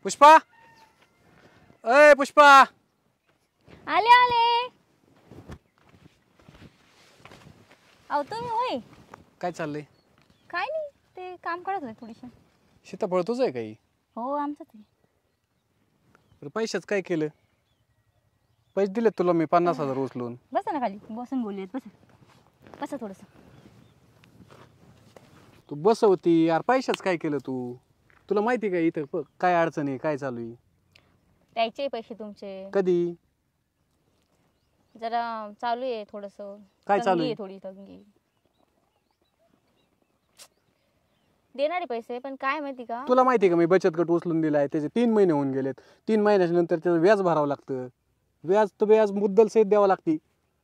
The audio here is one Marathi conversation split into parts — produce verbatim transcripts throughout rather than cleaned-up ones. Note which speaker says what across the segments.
Speaker 1: पुष्पा, अय पुष्पा,
Speaker 2: आले आले. अहो तुम्ही होय?
Speaker 1: काय चाललंय?
Speaker 2: काय नाही, ते काम करत होते थोडीशी.
Speaker 1: सीताफळ तुझं आहे काही?
Speaker 2: हो आमचंच आहे.
Speaker 1: बरं पैशाच काय केलं? पैसे दिलेत तुला मी पन्नास हजार उचलून.
Speaker 2: बसा ना खाली, बसून बोलूयात. बसा बसा थोडस.
Speaker 1: तू बसवती यार, पैशाच काय केलं तू? तुला माहिती का इथं प- काय अडचण आहे, काय चालू आहे?
Speaker 2: द्यायचे पैसे तुमचे.
Speaker 1: कधी?
Speaker 2: जरा चालू आहे थोडस.
Speaker 1: काय चालू आहे?
Speaker 2: थोडी तंगी. देणारे पैसे, पण काय माहिती का,
Speaker 1: तुला माहिती का मी बचत गट उचलून दिलाय, त्याचे तीन महिने होऊन गेलेत. तीन महिन्याच्या नंतर त्याचं व्याज भरावं लागतं. व्याज तर व्याज मुद्दल सहित द्यावं लागते.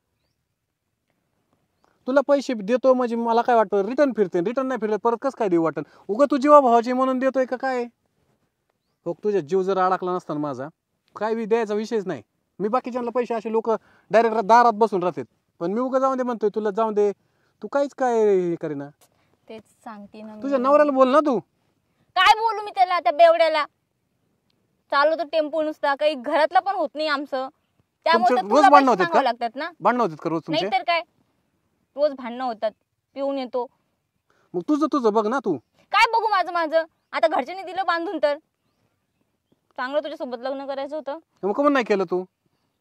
Speaker 1: तुला पैसे देतो म्हणजे मला काय वाटतं रिटर्न फिरते, रिटर्न नाही फिरत परत कसं काय देऊ वाटत? उगा तू जीवा भावाची म्हणून देतोय का काय? हो, तुझ्या जीव जर अडकला नसता ना माझा, काय बी द्यायचा विषयच नाही. मी बाकीच्यांना पैसे असे लोक डायरेक्ट दारात बसून राहतात, पण मी उगा जाऊन दे म्हणतोय तुला, जाऊन दे. तू काहीच काय हे करेना.
Speaker 2: तेच सांगते ना मी.
Speaker 1: तुझ्या नवऱ्याला बोल ना तू.
Speaker 2: काय बोलू मी त्याला, त्या बेवड्याला? चालू तो टेम्पो नुसता, काही घरातलं पण होत नाही आमचं. त्यामुळे
Speaker 1: तुमचे
Speaker 2: तर
Speaker 1: रोज
Speaker 2: तुला
Speaker 1: भांडणं
Speaker 2: पैसे
Speaker 1: होतात का?
Speaker 2: मागावे लागतात ना.
Speaker 1: भांडणं होतात का रोज तुमचे?
Speaker 2: नाही तर काय, रोज भांडणं होतात. पिऊन येतो.
Speaker 1: मग तुझं तुझं बघ ना तू.
Speaker 2: काय बघू माझं माझं? आता घरच्यांनी दिलं बांधून, तर चांगलं तुझ्यासोबत लग्न करायचं होतं.
Speaker 1: मग कमून नाही केलं तू?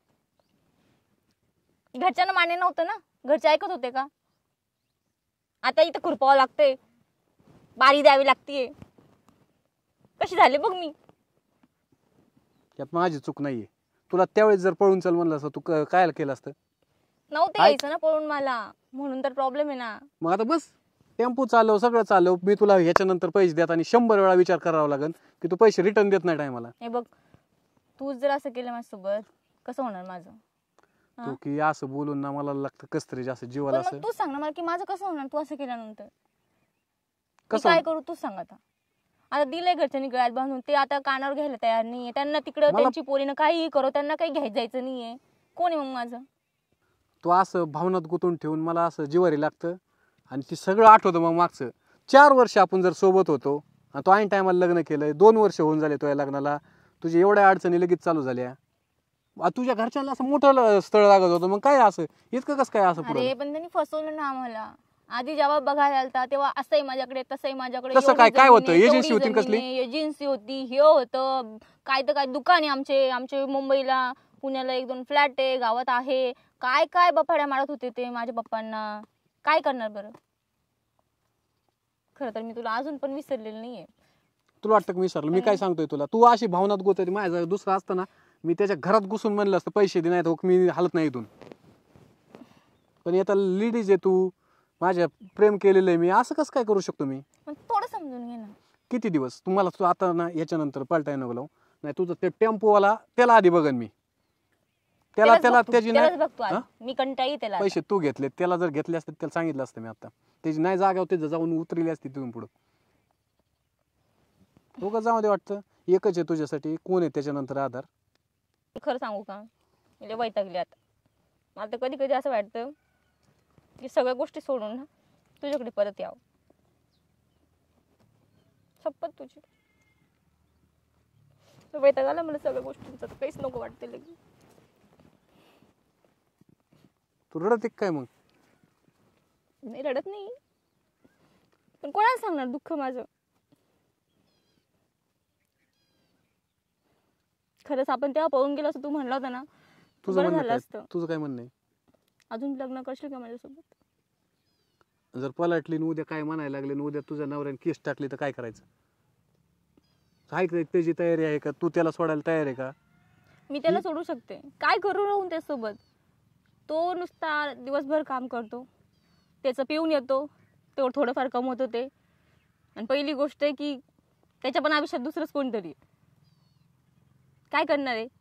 Speaker 2: घरच्यांना मान्य नव्हतं ना. घरचे ऐकत होते का? आता इथं खुरपावं लागतंय, बारी द्यावी लागतीये. कशी झाले बघ मी.
Speaker 1: यात माझी चूक नाहीये. तुला त्यावेळेस जर पळून चल म्हणलं असतं तू क- काय केलं असतं?
Speaker 2: नव्हतं यायचं ना पळून मला, म्हणून तर प्रॉब्लेम आहे ना.
Speaker 1: मग आता बस टेम्पो चालव, सगळं चालव. मी तुला ह्याच्यानंतर पैसे देत आणि शंभर वेळा विचार करावा लागेल की तू पैसे रिटर्न देत नाही टायमाला.
Speaker 2: हे बघ, तू जर असं केलं माझ्यासोबत, कसं होणार माझं?
Speaker 1: तू की असं बोलून ना मला लागतं कस तरी जास्त जीवाला
Speaker 2: पण
Speaker 1: असं.
Speaker 2: मग तू सांग ना मला की माझं कसं होणार तू असं केल्यानंतर? मी
Speaker 1: कसं
Speaker 2: काय करू तू सांग आता. आता दिलंय घरच्यांनी गळ्यात बांधून, ते आता कानावर घ्यायला तयार नाहीये. त्यांना तिकडं
Speaker 1: मला-
Speaker 2: त्यांची पोरीनं काहीही करो, त्यांना काही घ्यायचं जायचं नाहीये. कोण आहे मग माझं?
Speaker 1: तू असं भावनात गुंतून ठेवून मला असं जिवारी लागतं आणि ते सगळं आठवतं. मग मागचं चार वर्ष आपण जर सोबत होतो आणि तो ऐन टायमाला लग्न केलंय, दोन वर्ष होऊन झाले तुझ्या लग्नाला, तुझ्या एवढ्या अडचणी लगेच चालू झाल्या. आ, तुझ्या घरच्यांना असं मोठं ल- स्थळ लागत होतं, मग काय असं इतकं कसं काय असं पुढे?
Speaker 2: अरे पण त्यांनी फसवलं ना आम्हाला. आधी जेव्हा बघायला आलता तेव्हा असंही माझ्याकडे, तसंही माझ्याकडे.
Speaker 1: कसं काय? काय होतं? एजन्सी होती कसली?
Speaker 2: एजन्सी होती, हे होतं काय तर काय, दुकान आहे आमचे आमचे मुंबईला, पुण्याला एक दोन फ्लॅट आहे, गावात आहे. काय काय बफाड्या मारत होते ते माझ्या पप्पांना. काय करणार बरं? खरं तर मी तुला अजून पण विसरलेलं नाहीये.
Speaker 1: तुला वाटतं की मी विसरलो? मी काय सांगतोय तुला, तू अशी भावनात गोतती. माझ्या दुसरं असतं ना, मी त्याच्या घरात घुसून म्हणलं असतं पैसे दे, नाही तर मी हालत नाही इथून. पण आता लेडीज आहे तू, माझ्या प्रेम केलेलं आहे मी, असं कसं काय करू शकतो मी?
Speaker 2: पण थोडं समजून घे ना.
Speaker 1: किती दिवस तुम्हाला तू आता ना याच्यानंतर पलटाय नको लावू. नाही तुझं ते टेम्पोवाला त्याला आधी बघन मी. त्याला
Speaker 2: त्यालाच
Speaker 1: त्याला
Speaker 2: बघतो,
Speaker 1: त्याची
Speaker 2: त्यालाच
Speaker 1: नाही
Speaker 2: बघतो आज.
Speaker 1: हा?
Speaker 2: मी कंटाळी त्याला आता.
Speaker 1: पैसे तू घेतले, त्याला जर घेतले असते त्याला सांगितलं असतं मी आता. त्याची नाही जागा होती जाऊन उतरली असती तिथून पुढं. उगा जाऊ दे, वाटतं एकच आहे तुझ्यासाठी, कोण आहे त्याच्यानंतर आधार?
Speaker 2: खरं सांगू का, म्हणजे वैतागले आता. मला तर कधी कधी असं वाटतं की सगळ्या गोष्टी सोडून ना तुझ्याकडे परत यावं. शपथ तुझी. वैताग आला मला सगळ्या गोष्टींचा, तर काहीच नको वाटते लगेच.
Speaker 1: तू रडत काय मग?
Speaker 2: नाही रडत नाही, पण कोणाला सांगणार दुःख माझं? खरंच आपण तेव्हा पळून गेलो असं तू म्हणला होता ना,
Speaker 1: तुझं
Speaker 2: बरं
Speaker 1: म्हणणं
Speaker 2: झालं
Speaker 1: काय?
Speaker 2: असतं.
Speaker 1: तुझं काय म्हणणं आहे?
Speaker 2: अजून लग्न करशील का माझ्यासोबत?
Speaker 1: जर पलटली न उद्या काय म्हणायला लागले न उद्या तुझ्या नवऱ्याने केस टाकली तर काय करायचं? आहे का त्याची तयारी आहे का? तू त्याला सोडायला तयार आहे का?
Speaker 2: मी त्याला सोडू शकते, काय करू राहून त्यासोबत? तो नुसता दिवसभर काम करतो, त्याचं पिऊन येतो, तेवढं थोडंफार कमवतो ते. आणि पहिली गोष्ट आहे की त्याच्या पण आयुष्यात दुसरंच कोणतरी. काय करणार आहे?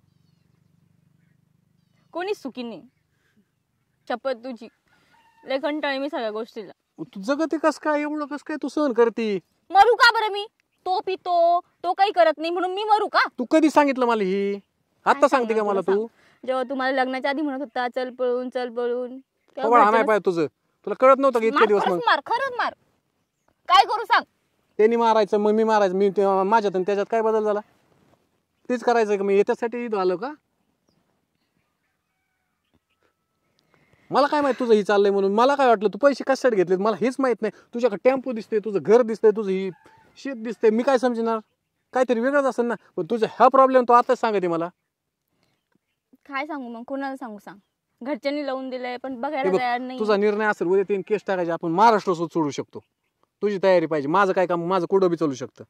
Speaker 2: कोणीच सुखी नाही. शपथ तुझी. लय कंटाळी मी सगळ्या गोष्टीला.
Speaker 1: तू जगते कस काय एवढं, कस काय तू सहन करते?
Speaker 2: मरू का बरं मी? तो पितो, तो काही करत नाही म्हणून मी मरू का?
Speaker 1: तू कधी सांगितलं मला ही? आता सांगते का मला तू?
Speaker 2: जेव्हा तुम्हाला लग्नाच्या आधी म्हणत होता चल पळून चल पळून, तेव्हा
Speaker 1: नाही
Speaker 2: घरच्यांना-
Speaker 1: पाहिजे तुझं. तुला कळत नव्हतं का इतके
Speaker 2: मार,
Speaker 1: दिवस? मग
Speaker 2: खरंच मार, खरंच मार. काय करू सांग?
Speaker 1: त्यांनी मारायचं, मग मी मारायचं. मी ते- माझ्यात आणि त्याच्यात काय बदल झाला? तीच करायचं का मी याच्यासाठी इथं आलो का? मला काय माहित तुझं ही चाललंय म्हणून. मला काय वाटलं तू पैसे कशासाठी घेतलेत मला हेच माहित नाही. तुझ्याकडे टेम्पो दिसते, तुझं घर दिसतंय, तुझं ही शेत दिसतंय, मी काय समजणार? काहीतरी वेगळंच असेल ना. पण तुझा हा प्रॉब्लेम तो आताच सांगते मला.
Speaker 2: काय सांगू मग, कोणाला सांगू सांग? घरच्यांनी लावून दिलंय पण
Speaker 1: हे
Speaker 2: बघायला
Speaker 1: बघ,
Speaker 2: तयार नाही.
Speaker 1: तुझा निर्णय असेल उद्या तीन केस टाकायचे, आपण महाराष्ट्र सोडू शकतो. तुझी तयारी पाहिजे. माझं काय काम, माझं कुठं बी चालू शकतं.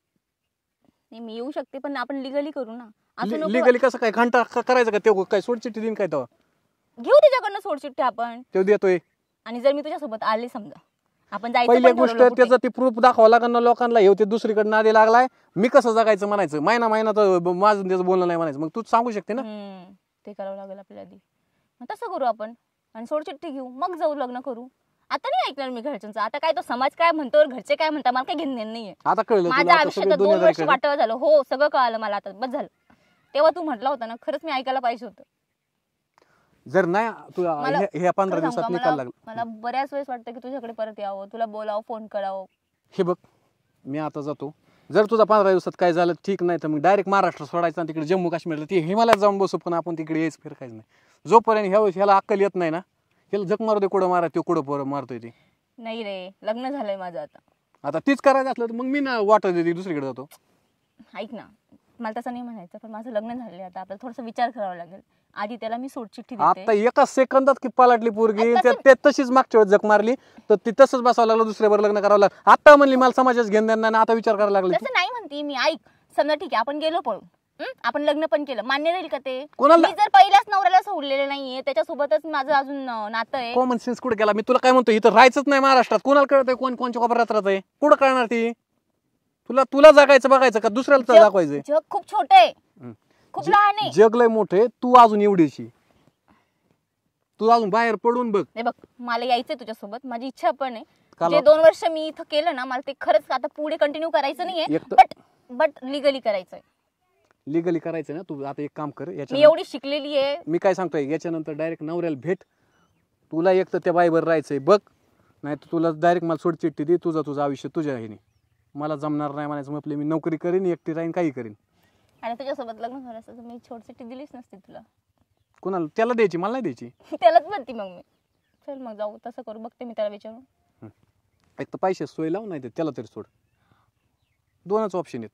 Speaker 2: नाही मी येऊ शकते पण आपण लिगली करू ना. असं नको
Speaker 1: लिगली कसं काय घंटा करायचं का? ते काय सोडचिठ्ठी देईन काय तेव्हा?
Speaker 2: घेऊ तिच्याकडनं सोडचिठ्ठी आपण.
Speaker 1: तो देतोय.
Speaker 2: आणि जर मी तुझ्यासोबत आले समजा, आपण जायचं
Speaker 1: पहिली
Speaker 2: पण
Speaker 1: गोष्ट
Speaker 2: ठरवलं कुठे.
Speaker 1: त्याचं ती प्रूफ दाखवावं लागेल ना लोकांना. हे ते दुसरीकडे नादी लागलाय, मी कसं जगायचं म्हणायचं. महिना महिना तर माझं त्याचं बोलणं नाही म्हणायचं. मग तूच सांगू शकते ना.
Speaker 2: हम्म, ते करावं लागेल आपल्याला आधी. मग तसं करू आपण आणि सोडचिठ्ठी घेऊ, मग जाऊ लग्न करू. आता नाही ऐकणार मी घरच्यांचं. आता काय तो समाज काय म्हणतो, घरचे काय म्हणतात, मला काही घेणं देणं नाहीये.
Speaker 1: आता कळलं तुला,
Speaker 2: माझ्या
Speaker 1: आता
Speaker 2: आयुष्यात
Speaker 1: सगळं
Speaker 2: दोन
Speaker 1: दुनियादारी
Speaker 2: वर्ष
Speaker 1: कळलं.
Speaker 2: वाटव झालं. हो सगळं कळालं मला आता, बस झालं. तेव्हा तू म्हटला होता ना, खरंच मी ऐकायला पाहिजे होतं.
Speaker 1: जर नाही तुला
Speaker 2: मला-
Speaker 1: ह्या- ह्या पंधरा
Speaker 2: खरं सांगू
Speaker 1: दिवसात
Speaker 2: का,
Speaker 1: निकाल
Speaker 2: मला
Speaker 1: लागला.
Speaker 2: मला बऱ्याच वेळेस वाटतं की तुझ्याकडे परत यावं, तुला बोलावं, फोन करावं.
Speaker 1: हे बघ, मी आता जातो. जर तुझा पंधरा दिवसात काय झालं ठीक नाही तर मग डायरेक्ट महाराष्ट्र सोडायचं आणि तिकडे जम्मू काश्मीरला ती हिमालयात जाऊन बसू. पण आपण तिकडे यायच फिरकायचं नाही जोपर्यंत ह्या ह्याला अक्कल येत नाही ना. ह्याला जग मारू दे, कुठं मारा तो कुठं पोरं मारतोय ते.
Speaker 2: नाही रे, लग्न झालंय माझं आता.
Speaker 1: आता तीच करायचं असलं तर मग मी ना वाटत देते दुसरीकडे जातो.
Speaker 2: ऐक ना, मला तसं नाही म्हणायचं, पण माझं लग्न झालंय आता. आपल्याला थोडासा विचार करावा लागेल. आधी त्याला मी सोडचिठ्ठी देते.
Speaker 1: आता एका सेकंदात की पलटली पोरगी.
Speaker 2: आता
Speaker 1: त्या- ते तशीच मागच्या वेळेस जग मारली तर ती तसंच बसावं लागलं, दुसऱ्यावर लग्न करावं लागलं. आता म्हणली मला समाजाच घेऊन देणार नाही, आता विचार करायला लागले.
Speaker 2: तसं नाही म्हणते मी. ऐक, समजा ठीक आहे आपण गेलो पळून, हं? आपण लग्न पण केलं, मान्य राहील का ते?
Speaker 1: कोणाला-
Speaker 2: मी जर पहिल्याच नवऱ्याला सोडलेलं नाहीये, त्याच्यासोबतच माझं अजून अं, नातं आहे.
Speaker 1: कॉमन सेन्स कुठे गेला? मी तुला काय म्हणतो, इथं राहायचंच नाही महाराष्ट्रात. कोणाला कळतंय कोण कोणच्या कोपऱ्यात राहतंय? कुठं कळणार ती? तुला तुला जगायचं बघायचं का दुसऱ्याला
Speaker 2: जग-
Speaker 1: दाखवायचंय?
Speaker 2: जग खूप छोट आहे,
Speaker 1: हं.
Speaker 2: खूप लहान आहे.
Speaker 1: जग लय मोठे, तू अजून एवढीशी. तू अजून बाहेर पडून बघ.
Speaker 2: नाही बघ, मला यायचंय तुझ्यासोबत, माझी इच्छा पण आहे.
Speaker 1: काल-
Speaker 2: जे दोन वर्ष मी इथं केलं ना, मला ते खरंच आता पुढे कंटिन्यू करायचं नाहीये,
Speaker 1: एक तर-
Speaker 2: बट बट लिगली करायचंय.
Speaker 1: लिगली करायचं ना. तू आता एक काम कर,
Speaker 2: मी
Speaker 1: याच्या
Speaker 2: एवढी शिकलेली आहे.
Speaker 1: मी काय सांगतोय, याच्यानंतर डायरेक्ट नवऱ्याला भेट. तुला एक तर त्या बाईवर राहायचंय बघ, नाही तर तुला डायरेक्ट मला सोडचिठ्ठी दे. तुझं तुझं आयुष्य तुझ्या ह्याने. मला जमणार नाही म्हणायचं. म्हटलं मी नोकरी करीन, एकटी राहीन, काही करीन.
Speaker 2: आणि तुझ्यासोबत लग्न झालं असतं तर मी छोटसिटी दिलीच नसती तुला.
Speaker 1: कोणाला? त्याला द्यायची, मला नाही द्यायची.
Speaker 2: त्यालाच म्हणते मग मी. चल मग जाऊ, तसं करू. बघते मी त्याला विचारून.
Speaker 1: एक तर पैसे सोय लावून, नाही तर त्याला तरी सोड. दोनच ऑप्शन आहेत.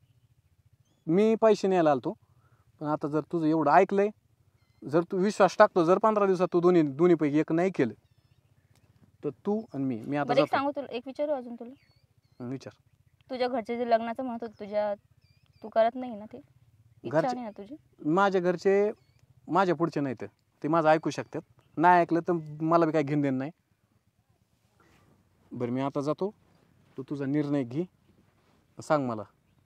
Speaker 1: मी पैसे न्यायला आलतो, पण आता जर तुझं एवढं ऐकलंय, जर तू विश्वास टाकतो, जर पंधरा दिवसात तू दोन्ही दोन्हीपैकी एक नाही केलं तर तू आणि मी मी आता
Speaker 2: बरं एक
Speaker 1: जातो.
Speaker 2: सांगू तुला, एक विचारू अजून तुला.
Speaker 1: हं, विचार.
Speaker 2: तुझ्या घरचे जे लग्नाचं म्हणत होते तुझ्या, तू करत नाही ना ते? इच्छा
Speaker 1: घरचे-
Speaker 2: नाही ना तुझी?
Speaker 1: माझ्या घरचे माझ्या पुढचे नाहीत, ते माझं ऐकू शकतात. नाही ऐकलं तर मला बी काय घेणं देणं नाही. बरं मी आता जातो. तू तुझा निर्णय घे, सांग मला.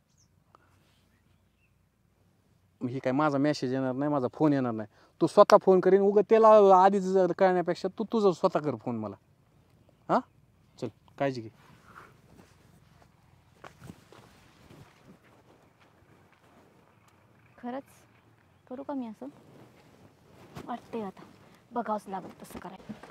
Speaker 1: ही काय माझा मेसेज येणार नाही, माझा फोन येणार नाही. तू स्वतः फोन करीन. उगा त्याला आधीच जर कळण्यापेक्षा तू तुझं स्वतः कर फोन मला. हां चल, काळजी घे.
Speaker 2: खरंच करू का मी असं? वाटतंय आता बघावंच लागत तसं करायचं.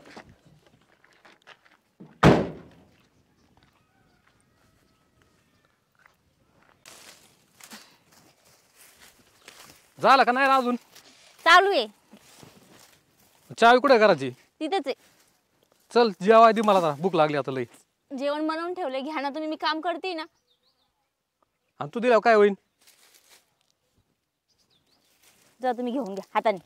Speaker 1: झालं का नाही रे अजून?
Speaker 2: चालू आहे,
Speaker 1: चावी कुठे करायची?
Speaker 2: तिथेच आहे.
Speaker 1: चल जेवाय दे मला, आता भूक लागली आता लई.
Speaker 2: जेवण बनवून ठेवलंय, घ्या ना तुम्ही. मी काम करते ना.
Speaker 1: आणि तू दिल्यावर काय होईल?
Speaker 2: जा तुम्ही घेऊन घ्या हाताने.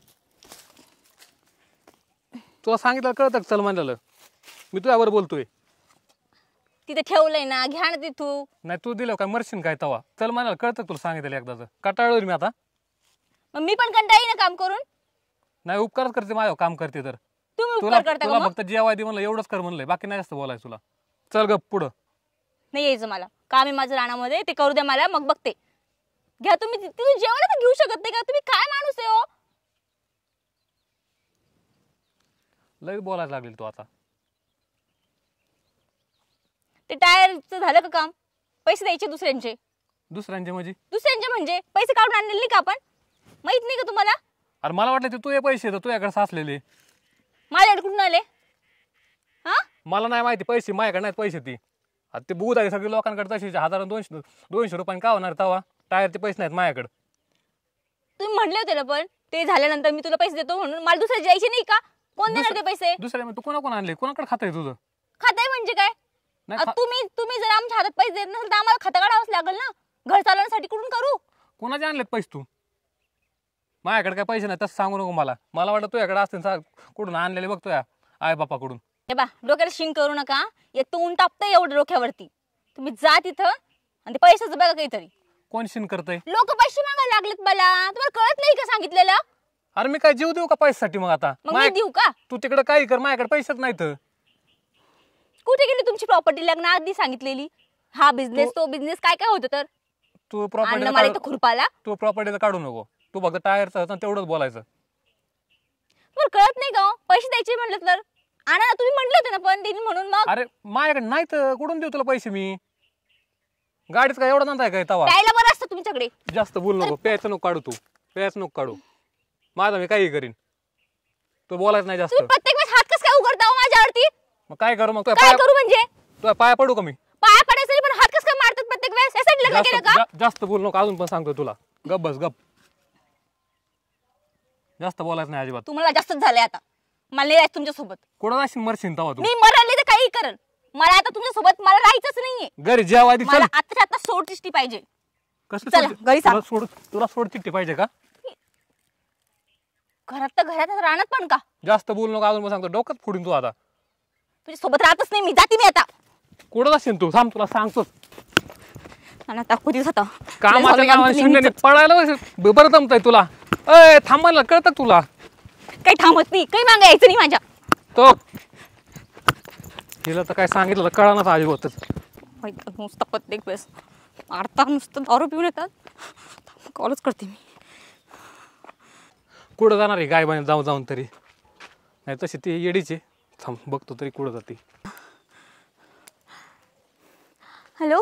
Speaker 1: तुला सांगितलं कळतं का? चल म्हणलेलं मी तुझ्यावर बोलतोय.
Speaker 2: तिथे ठेवलंय ना, घ्या ना तिथू.
Speaker 1: नाही तू दिल्यावर काय मरशील काय तवा? चल म्हणाल कळतं तुला सांगितलं एकदाच. कटाळलोय मी आता.
Speaker 2: मग मी पण कंटाळी ना काम करून.
Speaker 1: नाही उपकारच करते माझ्यावर काम करते तर.
Speaker 2: तुम्ही
Speaker 1: तुला
Speaker 2: उपकार करता का
Speaker 1: तुला
Speaker 2: मग?
Speaker 1: फक्त जेवाय दे म्हणलं एवढंच कर म्हणलंय, बाकी नाही जास्त बोलायचं तुला. चल गप पुढं.
Speaker 2: नाही यायचं मला. काम आहे माझं रानामध्ये, ते करू द्या मला, मग बघते. घ्या तुम्ही. तुम्ही जेवण तर घेऊ शकत नाही का? तुम्ही काय माणूस आहे हो?
Speaker 1: लई बोलायला लागली तू आता.
Speaker 2: ते टायरचं झालं का काम? पैसे द्यायचे दुसऱ्यांचे.
Speaker 1: दुसऱ्यांचे म्हणजे?
Speaker 2: दुसऱ्यांचे म्हणजे पैसे काढून आणलेले नाही का आपण? माहित नाही का तुम्हाला?
Speaker 1: अरे मला वाटलं ते तू हे पैसे तर तुझ्याकडे साचलेले.
Speaker 2: माझ्याकडे कुठून आले? हा
Speaker 1: मला नाही माहिती. पैसे माझ्याकडे नाहीत पैसे ती. आता ते बुध आहे सगळे लोकांकडे तशी हजार दोनशे दोनशे रुपयाने का होणार तवा?
Speaker 3: टायरचे पैसे नाहीत माझ्याकडे.
Speaker 2: तुम्ही म्हणले होते ना पण ते झाल्यानंतर मी तुला पैसे देतो म्हणून. मला दुसरे द्यायचे नाही का? कोण देणार ते पैसे?
Speaker 3: दुसऱ्या तू कोणा कोण आणले? कोणाकडे खातं आहे तुझं?
Speaker 2: खाताय म्हणजे काय?
Speaker 3: नाही
Speaker 2: अ,
Speaker 3: खा-
Speaker 2: तुम्ही तुम्ही जर आमच्या हातात पैसे देत नसेल तर आम्हाला खातं काढावंच लागेल ना. घर चालवण्यासाठी कुठून करू?
Speaker 3: कोणाचे आणलेत पैसे तू? माझ्याकडे काय पैसे नाही तसं सांगू नको मला. मला वाटतं तुझ्याकडे असतील सा कुठून आणलेले बघतोय आई बापाकडून.
Speaker 2: हे बा डोक्याला शिंक करू नका. एक तर ऊन तापतंय एवढं डोक्यावरती. तुम्ही जा तिथं आणि ते पैशाचं बघा काहीतरी.
Speaker 3: कोण शिन करतय?
Speaker 2: लोक पैसे मागायला लागलेत मला. तुम्हाला कळत नाही का सांगितलेलं?
Speaker 3: अरे मी काय जीव देऊ का पैशासाठी मग आता?
Speaker 2: मग मी
Speaker 3: माय-
Speaker 2: देऊ का?
Speaker 3: तू तिकडे काही कर, माझ्याकडे पैसेच नाहीत.
Speaker 2: कुठे गेली तुमची प्रॉपर्टी? लग्न आधी सांगितलेली. हा बिझनेस तो बिझनेस काय काय होतं तर?
Speaker 3: तू
Speaker 2: आणलं मला इथं
Speaker 3: प्रॉपर्टी
Speaker 2: खुरपाला.
Speaker 3: तू प्रॉपर्टीला काढू नको. तू फक्त टायरचं तेवढंच बोलायचं.
Speaker 2: तुम्हाला कळत नाही का हो? पैसे द्यायचे म्हणलं तर आणा ना. तुम्ही म्हणले होते ना पण देईन म्हणून. मग
Speaker 3: अरे माझ्याकडे नाहीत, कुठून देऊ तुला पैसे मी? गाडीच काय एवढा नंतर काय तवा?
Speaker 2: प्यायला बरं असतं तुमच्याकडे.
Speaker 3: जास्त बोल नको. प्यायचं नको काढू तू. प्यायचं नको काढू. माझा मी काही करीन. तू बोलायचं नाही जास्त.
Speaker 2: तुम्ही प्रत्येक वेळेस हात कसं काय उघडता हो माझ्यावरती?
Speaker 3: मग काय करू मग? तुझ्या
Speaker 2: काय
Speaker 3: पाया
Speaker 2: करू म्हणजे?
Speaker 3: तुझ्या पाया पडू का मी?
Speaker 2: पाया पडायचं नाही, पण हात कसं काय मारतात प्रत्येक वेळेस? यासाठी लग्न
Speaker 3: जास्त
Speaker 2: केलं का?
Speaker 3: जा- जास्त बोल नको. अजून पण सांगतो तुला. गप बस गप. जास्त बोलायचं नाही अजिबात.
Speaker 2: तुम्हाला जास्तच झालंय आता. मला नाही राहायचं तुमच्या सोबत.
Speaker 3: कुठं जाशील मरशील तवा तू?
Speaker 2: मी मरले तर काही करन. मला आता तुमच्या सोबत मला राहायचंच नाहीये.
Speaker 3: घरी जेव आधी. चल.
Speaker 2: मला आताच्या आता सोड चिष्टी पाहिजे.
Speaker 3: कसं
Speaker 2: चला,
Speaker 3: सोड-
Speaker 2: घरी सांग.
Speaker 3: तुला सोड तुला सोड चिठ्ठी पाहिजे का?
Speaker 2: घरात तर घरात राहणार पण का?
Speaker 3: जास्त बोल नको. अजून पण सांगतो डोकंच फोडून तू आता.
Speaker 2: तुझ्या सोबत राहतच नाही मी. जाते मी आता.
Speaker 3: कुठं जाशील तू? थांब तुला सांगतो.
Speaker 2: आणि आता कुठेच आता
Speaker 3: कामाच्या नावाने शून्याने पळायला बस- बरं जमतंय तुला. अय थांबायला कळतं का तुला?
Speaker 2: काही थांबत नाही. काही मागायचं नाही माझ्या.
Speaker 3: तो तिला तर काय सांगितलं तर कळा ना अजिबातच.
Speaker 2: माहिती नुसतं प्रत्येक वेळेस आडता नुसतं दारू पिऊन येतात. कॉलच करते मी.
Speaker 3: कुठं जाणार आहे गाय बाई जाऊन जाऊन तरी? नाही तशी ती येडीचे. थांब बघतो तरी कुठं जाते.
Speaker 2: हॅलो,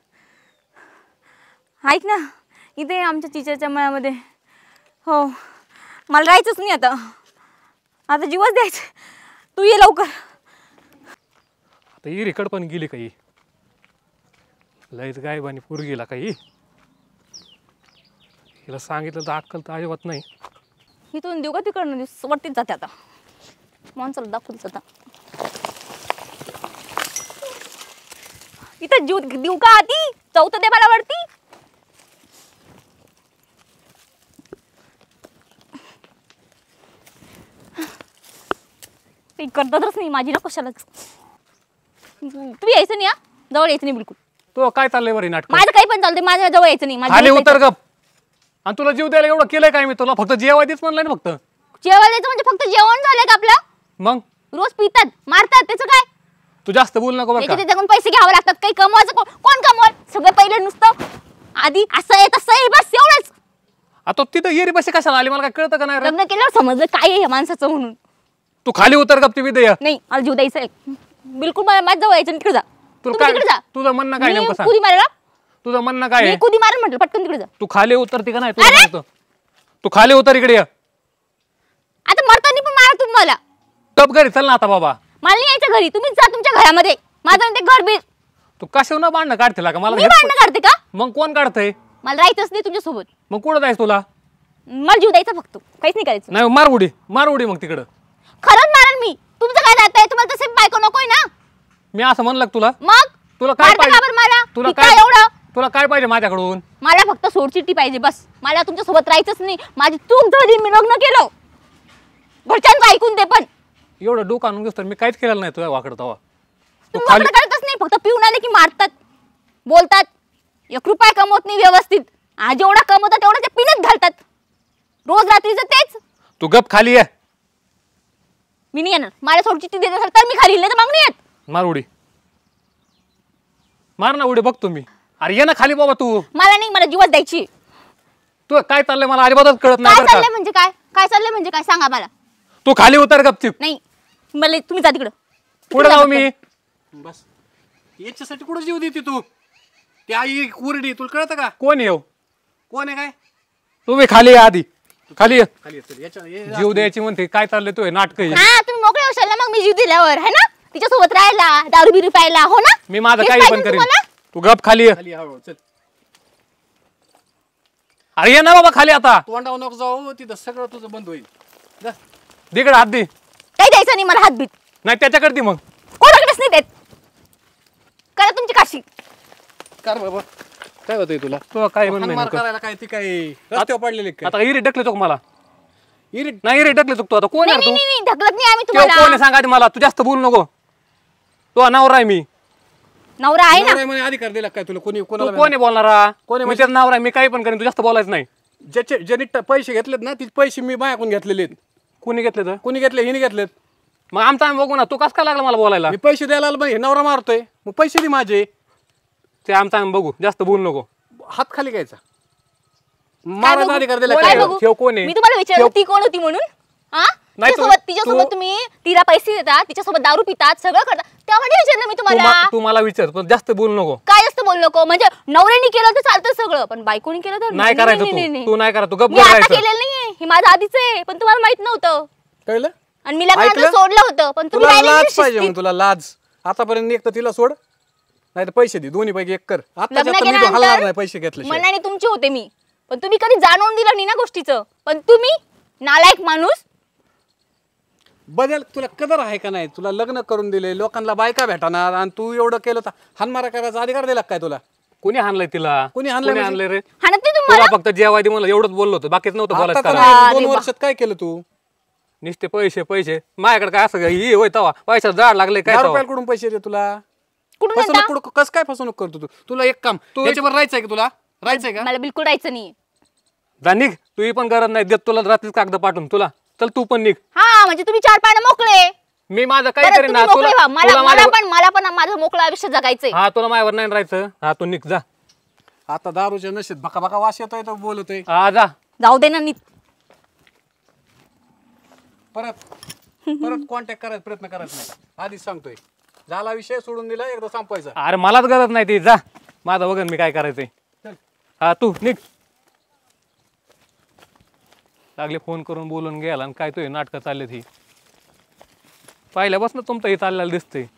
Speaker 2: ऐक ना, इथे आमच्या टीचरच्या मळ्यामध्ये. हो, मला राहायचंच नाही आता. आता जीवच द्यायचं. तू ये लवकर.
Speaker 3: आता इरीकड पण गेली काही. लयच गाय बानी पूर गेला काही. हिला सांगितलं तर अक्कल तर अजिबात नाही.
Speaker 2: इथून देऊ का तिकडनं देऊ? वरतीच जाते आता. माणसाला दाखवूच आता. इथं जीव देऊ का आधी? चौथं दे मला वरती. काही करतातच नाही माझी ना कशालाच. तुम्ही यायचं नाही हा? जवळ यायचं नाही बिलकुल.
Speaker 3: तो काय चाललंय बरं नाटक?
Speaker 2: माझं काही पण चालतंय. माझ्या जवळ यायचं नाही. माझ्या
Speaker 3: खाली
Speaker 2: जवळ
Speaker 3: उतर गप. आणि तुला जीव द्यायला एवढं केलंय काय मी तुला? फक्त जेवायच म्हणलंय ना फक्त.
Speaker 2: जेवायला यायचं म्हणजे फक्त जेवण झालंय का आपलं?
Speaker 3: मग
Speaker 2: रोज पितात मारतात त्याचं काय?
Speaker 3: तू जास्त बोल नको बरं का?
Speaker 2: त्याचे त्याच्याकडून पैसे घ्यावे लागतात. काही कमवायचं कोण कोण कमवल? सगळं पहिलं नुसतं आधी असं आहे तसं आहे बस एवढंच.
Speaker 3: आता तिथं येरी पैसे कशाला आली मला काय कळतं का नाही रे?
Speaker 2: लग्न केल्यावर समजलं काय आहे या माणसाचं म्हणून.
Speaker 3: तू खाली उतर गप. ती विदय
Speaker 2: नाही मला जीव द्यायचा आहे. बिलकुल मला माझ्या जवळ यायचं नाही. तिकडे जा.
Speaker 3: तुला
Speaker 2: तुम्ही
Speaker 3: काय
Speaker 2: तिकडे जा.
Speaker 3: तुझं म्हणणं काय
Speaker 2: मी
Speaker 3: नेमकं सांग?
Speaker 2: कुदी मारायला?
Speaker 3: तुझं म्हणणं काय
Speaker 2: मी
Speaker 3: आहे?
Speaker 2: कुदी मारेल म्हटलं. पटकन तिकडे जा.
Speaker 3: तू खाली उतरते का नाही तुला
Speaker 2: अरे!
Speaker 3: सांगतो. तू खाली उतर इकडे ये.
Speaker 2: आता मरतानी पण मारा तुम्ही मला.
Speaker 3: टप घरी चल ना आता बाबा.
Speaker 2: मला नाही यायचं घरी. तुम्हीच जा तुमच्या घरामध्ये. माझं आणि ते घर बीर.
Speaker 3: तू कशावर न भांडणं काढते का मला?
Speaker 2: मी
Speaker 3: घरी-
Speaker 2: भांडणं करते का?
Speaker 3: मग कोण काढतंय?
Speaker 2: मला राहायचंच नाही तुमच्या सोबत.
Speaker 3: मग कुठं जायचं तुला?
Speaker 2: मला जीव द्यायचा फक्त. काहीच नाही करायचं.
Speaker 3: नाही मार उडी मार उडी मग तिकडं.
Speaker 2: खरंच मारेल मी. तुमचं काय जात आहे? तुम्हाला तसे बायको नकोय ना?
Speaker 3: मी असं म्हणलं का तुला?
Speaker 2: मग
Speaker 3: तुला काय
Speaker 2: मारता
Speaker 3: पाहिजे?
Speaker 2: का बरं मला?
Speaker 3: तुला
Speaker 2: की
Speaker 3: काय
Speaker 2: काय एवढं?
Speaker 3: तुला काय पाहिजे माझ्याकडून?
Speaker 2: मला फक्त सोडचिट्टी पाहिजे बस. मला तुमच्या सोबत राहायचंच नाही. माझी चूक झाली. मी लग्न केलं. घरच्यांचं ऐकून ते पण.
Speaker 3: एवढं डोकं आणून घेतोस तर मी काहीच केलेलं नाही तुझ्या वाकडं तवा. तू
Speaker 2: तुम्ही
Speaker 3: खाली
Speaker 2: वाकडं करतच नाही. फक्त पिऊन आले की मारतात बोलतात. एक रुपया कमवत नाही व्यवस्थित. आज जेवढा कमवतात तेवढं ते पिण्यात घालतात. रोज रात्रीचं तेच.
Speaker 3: तू गप खाली ये.
Speaker 2: मी नाही येणार. मला सोडचिट्टी देत असेल तर मी खाली नाही तर मग नाही येत.
Speaker 3: मार उडी मार ना उडी बघतो मी. अरे ये ना खाली बाबा तू.
Speaker 2: मला नाही. मला जीवच द्यायची.
Speaker 3: तू काय चाललंय मला अजिबातच कळत नाही
Speaker 2: काय
Speaker 3: बरं
Speaker 2: चाललंय
Speaker 3: का?
Speaker 2: म्हणजे काय? काय चाललंय म्हणजे काय सांगा मला.
Speaker 3: तू खाली उतर गपचिप.
Speaker 2: नाही मला तुम्ही जा तिकडं.
Speaker 3: पुढे जाऊ मी.
Speaker 1: बस याच्यासाठी कुठं जीव देते तू? ती आई कुरडी तुला कळतं का?
Speaker 3: कोण येऊ?
Speaker 1: कोण आहे काय?
Speaker 3: तुम्ही खाली ये आधी. खाली ये.
Speaker 1: खाली ये, चल, याच्या ये-
Speaker 3: जीव द्यायची म्हणते काय चाललंय तू नाटक.
Speaker 2: हा तुम्ही मोकळे होशाल ना मग मी जीव दिल्यावर है ना. तिच्यासोबत राहायला दारू बिरू प्यायला हो ना.
Speaker 3: मी माझं
Speaker 2: हेच
Speaker 3: काही
Speaker 2: पाहिजे
Speaker 3: पण
Speaker 2: ना
Speaker 3: करीन.
Speaker 2: तुम्हाला?
Speaker 3: तू गप खाली ये.
Speaker 1: खाली हळू चल.
Speaker 3: अरे ये ना बाबा खाली आता.
Speaker 1: तोंडावर नको जाऊ, तिथं सगळं तुझं बंद होईल. जा.
Speaker 3: तिकडे हात दे.
Speaker 2: काही द्यायचं नाही मला हातबीत.
Speaker 3: नाही त्याच्याकडे दे मग.
Speaker 2: कोणाकडेच नाही देत. करा तुमची काशी.
Speaker 1: कर बाबा, काय होतंय तुला?
Speaker 3: तू काय म्हणणं
Speaker 1: हाणमार
Speaker 3: नेमकं?
Speaker 1: करायला काय ती काय रस्त्यावर पडलेली काय?
Speaker 3: आता इरी ढकले तो मला.
Speaker 1: इरीट
Speaker 3: नाही इरी ढकले तू आता. कोण
Speaker 2: नाही
Speaker 3: आहे
Speaker 2: नाही
Speaker 3: तू?
Speaker 2: नाही ढकलत नाही आम्ही
Speaker 3: किंवा कोण आहे
Speaker 2: तुम्हाला.
Speaker 3: सांगा आधी मला. तू जास्त बोलू नको. तो नवरा आहे मी.
Speaker 2: नवरा आहे ना.
Speaker 1: नवरा म्हणे अधिकार दिला काय तुला? कोणी
Speaker 3: तू
Speaker 1: कोणाला
Speaker 3: कोण आहे बोलणारा?
Speaker 1: कोण आहे
Speaker 3: मी त्याचा नवरा आहे. मी काही पण करेन. तू जास्त बोलायचं नाही.
Speaker 1: ज्याचे ज्यांनी ट- पैसे घेतलेत ना, ती पैसे मी मायाकडून घेतलेले आहेत.
Speaker 3: कोणी घेतले तर
Speaker 1: कोणी घेतले? हिने घेतलेत.
Speaker 3: मग आमचा आम्ही बघू ना. तू कसं काय लागला मला बोलायला?
Speaker 1: मी पैसे द्यायला आलो, मग हे नवरा मारतोय, मग पैसे दे माझे.
Speaker 3: ते आमचा आम्ही बघू. जास्त बोलू नको.
Speaker 1: हात खाली घ्यायचा.
Speaker 2: काय
Speaker 1: मारायचा
Speaker 2: बघू?
Speaker 1: अधिकार दिला
Speaker 3: कोण
Speaker 2: काय
Speaker 3: आहे?
Speaker 1: काय?
Speaker 2: बघू?
Speaker 3: ठेव कोण आहे?
Speaker 2: मी तुम्हाला विचारलं
Speaker 3: ठेव.
Speaker 2: ती कोण होती म्हणून. हा
Speaker 3: नाही तू-
Speaker 2: तिच्यासोबत तिच्यासोबत
Speaker 3: तू-
Speaker 2: तुम्ही तिला पैसे देतात, तिच्यासोबत दारू पितात, सगळं करतात. तेव्हा नाही विचारलं मी
Speaker 3: तू
Speaker 2: तुम्हाला.
Speaker 3: मा- तू मला विचार पण जास्त बोलू नको.
Speaker 2: काय जास्त बोल नको. म्हणजे नवऱ्याने केलं तर चालतं सगळं, पण बायकोनी केलं तर
Speaker 3: नाही करायचं
Speaker 2: नाही, नाही,
Speaker 3: तू.
Speaker 2: नाही.
Speaker 3: तू नाही करा. तू गप्प
Speaker 2: मी आता
Speaker 3: करायचं.
Speaker 2: केलेलं नाहीये. हे माझं आधीच आहे, पण तुम्हाला माहित नव्हतं.
Speaker 1: कळलं?
Speaker 2: आणि मी लग्नानंतर
Speaker 1: ऐकलं?
Speaker 2: सोडलं होतं, पण तुम्ही
Speaker 1: तुला
Speaker 2: राहिले
Speaker 1: लाज
Speaker 2: नाही
Speaker 1: पाहिजे
Speaker 2: शिस्तीत.
Speaker 1: मग, तुला लाज. आतापर्यंत एक तर तिला सोड, नाही तर पैसे दे. दोन्ही पैकी एक कर. आता
Speaker 2: लग्न
Speaker 1: मी तो हलणार नाही
Speaker 2: केल्यानंतर
Speaker 1: पैसे घेतले.
Speaker 2: मनाने तुमचे होते मी, पण तुम्ही कधी जाणवून दिलं नाही ना गोष्टीचं. पण तुम्ही नालायक माणूस.
Speaker 1: बदल तुला कदर आहे का नाही? तुला लग्न करून दिले, लोकांना बायका भेटणार, आणि तू एवढं केलं तर हानमारा करायचा अधिकार दिला काय तुला?
Speaker 3: कोणी हाणलंय तिला?
Speaker 1: कोणी हाणलंय म्हणजे?
Speaker 3: हाणलंय रे?
Speaker 2: हाणत नाही तुम्हाला.
Speaker 3: तुला फक्त जेवायदी मला एवढंच बोललो होतं. बाकीच नव्हतं बोलायचं
Speaker 1: आता तर
Speaker 3: कारण.
Speaker 1: दोन
Speaker 2: अरे वा.
Speaker 1: वर्षात काय केलं तू?
Speaker 3: नुसते पैसे पैसे. माझ्याकडे काय असं ही होय तवा पैसा जाड लागले काय
Speaker 1: दहा
Speaker 3: तवा?
Speaker 1: रुपयाला कुठून पैसे दे तुला?
Speaker 2: कुठून
Speaker 1: फसवणूक
Speaker 2: आणता?
Speaker 1: कुठं- कसं काय फसवणूक करतो तू? तुला एक काम,
Speaker 3: तू-
Speaker 1: त्याच्यावर राहायचंय का तुला? राहायचंय का?
Speaker 2: मला बिलकुल राहायचं नाही.
Speaker 3: जा निघ. तू पण गरज नाही देत तुला रात्रीच कागद पाठवून तुला. चल तू पण निघ.
Speaker 2: हा म्हणजे तुम्ही चार पानं मोकळे.
Speaker 3: मी माझं काही
Speaker 2: बरं,
Speaker 3: करीन
Speaker 2: तुम्ही
Speaker 3: ना.
Speaker 2: मोकळे
Speaker 3: तुला
Speaker 2: व्हा. मला
Speaker 3: तुला
Speaker 2: मला
Speaker 3: माझ्या-
Speaker 2: पण मला पण माझं मोकळं आयुष्य जगायचंय.
Speaker 3: हा तुला माझ्यावर नाही राहायचं. हा तू निघ जा.
Speaker 1: आता दारूच्या नशेत भका भका वास येतोय तर बोलतोय.
Speaker 3: हा जा.
Speaker 2: जाऊ दे ना नीट.
Speaker 1: परत परत कॉन्टॅक्ट करायचा प्रयत्न करायचा नाही. आधीच सांगतोय. झाला विषय, सोडून दिला, एकदा संपवायचा.
Speaker 3: अरे मलाच गरज नाही ती. जा माझं बघन मी काय करायचंय.
Speaker 1: चल.
Speaker 3: हा तू निघ. लागले फोन करून बोलून गेला आणि काय तू नाटकं चालले ती. पहिल्यापासून तुमचं हे चाललेलं दिसतंय.